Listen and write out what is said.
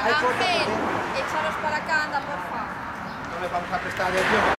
Hay cosas Ángel, que... échalos para acá, anda, porfa. No les vamos a prestar atención.